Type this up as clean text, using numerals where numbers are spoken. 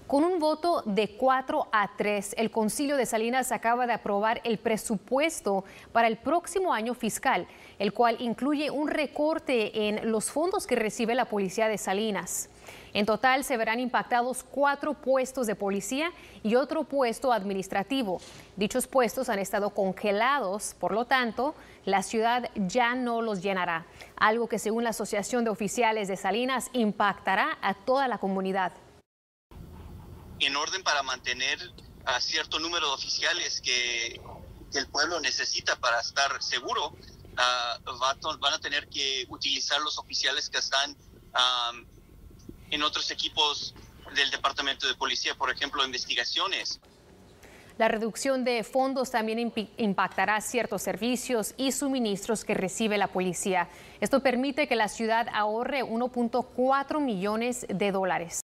Con un voto de 4-3, el Concilio de Salinas acaba de aprobar el presupuesto para el próximo año fiscal, el cual incluye un recorte en los fondos que recibe la policía de Salinas. En total se verán impactados 4 puestos de policía y otro puesto administrativo. Dichos puestos han estado congelados, por lo tanto, la ciudad ya no los llenará, algo que según la Asociación de Oficiales de Salinas impactará a toda la comunidad. En orden para mantener a cierto número de oficiales que el pueblo necesita para estar seguro, van a tener que utilizar los oficiales que están en otros equipos del Departamento de Policía, por ejemplo, investigaciones. La reducción de fondos también impactará ciertos servicios y suministros que recibe la policía. Esto permite que la ciudad ahorre $1.4 millones.